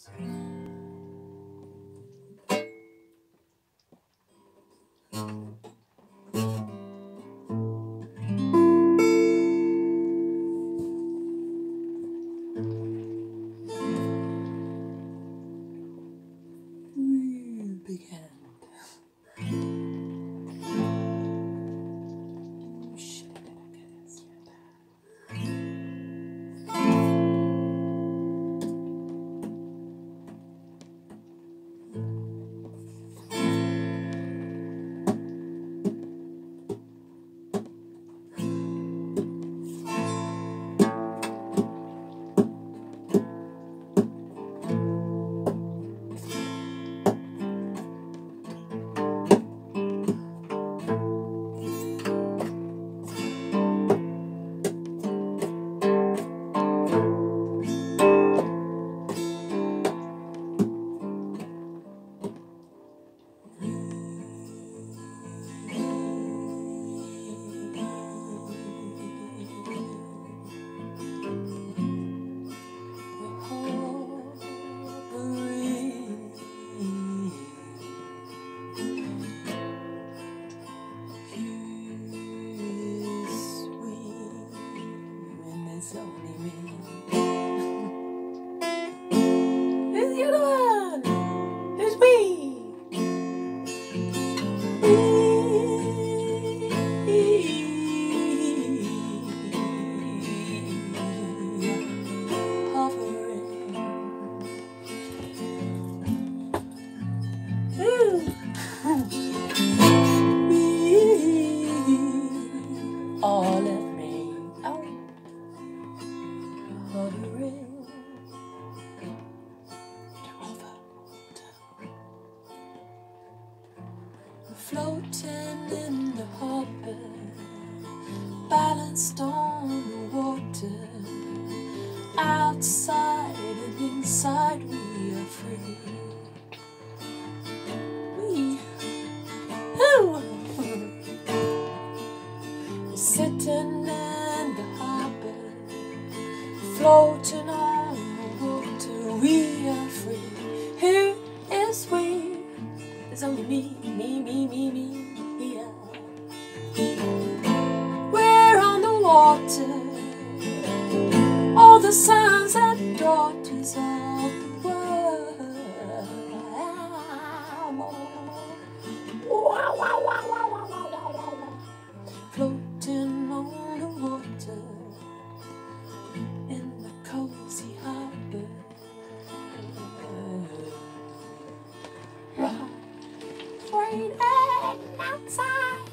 Big hand. All of me out, hovering over, floating in the harbor, balanced on the water. Outside and inside, we are free. Sitting in the harbor, floating on the water, we are free. Who is we? There's only me, yeah. We're on the water, all the sons and daughters of the world. Floating on the water in the cozy harbor. Raining outside.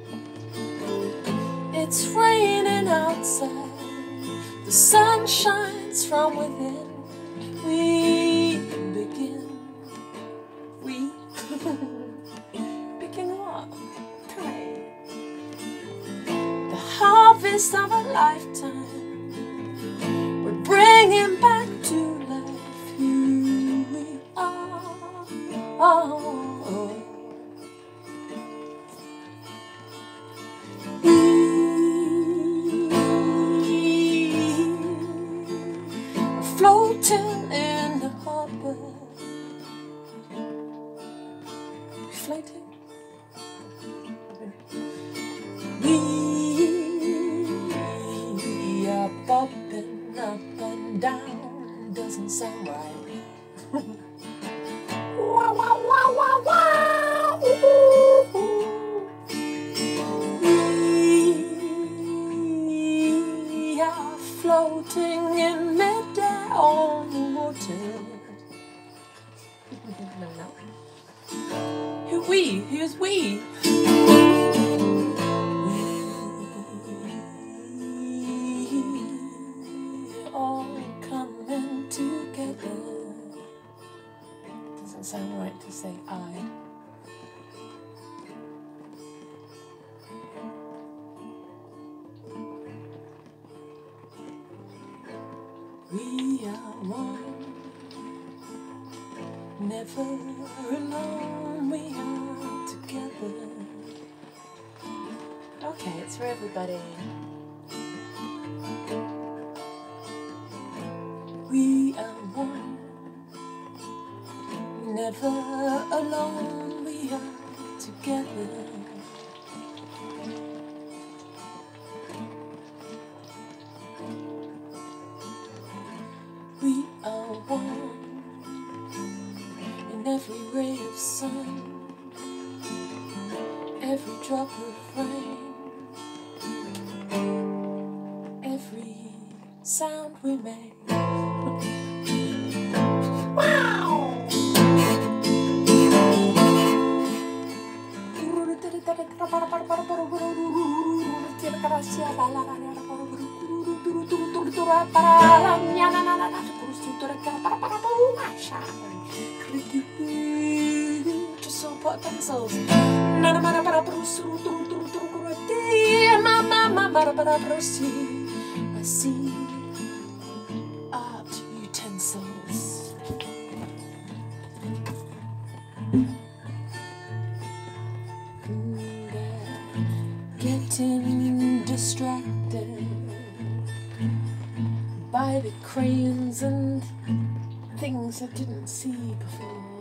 It's raining outside. The sun shines from within. We begin. We begin what? The harvest of a lifetime. We're bringing back to life who we are. Floating in the harbor. Floating. We are bobbing up and down. Doesn't sound right. Wow, wow, wow, wow, wow. We are floating in midair on the water. No. Who we? Who's we? All coming together. Doesn't sound right to say I. We are one, never alone, we are together. Okay, it's for everybody. We are one, never alone, we are together. We are one in every ray of sun, every drop of rain, every sound we make. Wow! Pencils. I see art utensils. Getting distracted by the crayons and things I didn't see before.